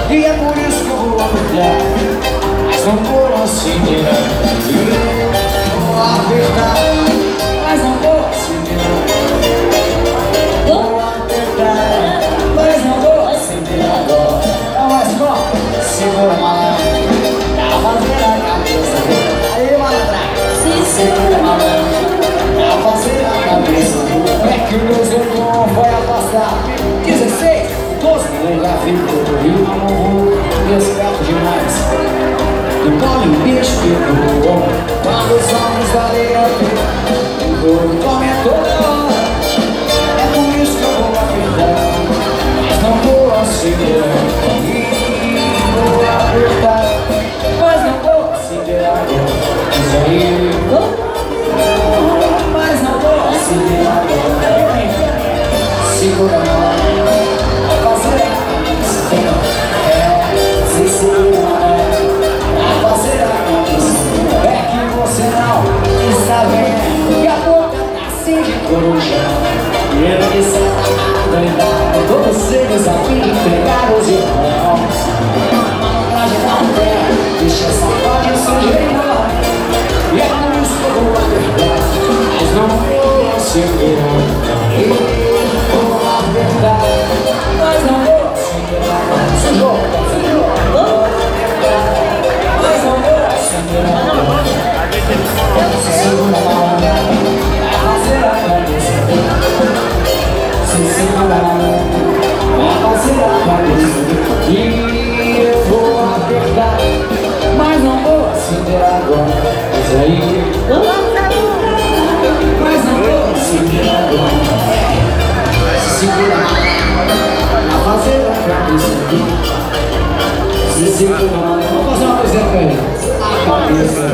E é por isso que eu vou apertar, mas não vou acelerar. Vou apertar, mas não vou acelerar. Vou apertar, mas não vou acelerar agora. Não é só segura a mão, tá fazendo a cabeça. Aí, malandra, se segura a mão, tá fazendo a cabeça. É que o meu jogo vai afastar. 16, 12, eu já fico do Rio, amor, eu esperto demais. Do come o bicho que eu vou, quando os homens valem a pena, o corpo come toda hora. É por isso que eu vou apertar, mas não vou acelerar. Vou apertar, mas não vou acelerar. Isso aí, mas não vou acelerar. Segura a mão, vai fazer a cabeça. Se segura a mão, vai fazer a cabeça. É que você não está vendo que a boca tá assim de coruja. E eu que sei a verdade, todos eles a fim de pegar os irmãos. Malandragem não tem, deixa essa parte sujeira. E é por isso que eu vou apertar, mas não vou acelerar. Vou apertar, mas não vou acelerar. Sujou, vou apertar, mas não vou acelerar. Se segura a mão, vai fazer a cabeça. Se segura a mão, vai fazer a cabeça. E eu vou apertar, mas não vou acelerar agora. Isso aí, mas não vou acelerar agora. Segura a mão, a fazer a cabeça. Se segura a mão, vamos fazer uma coisa com ele. A cabeça.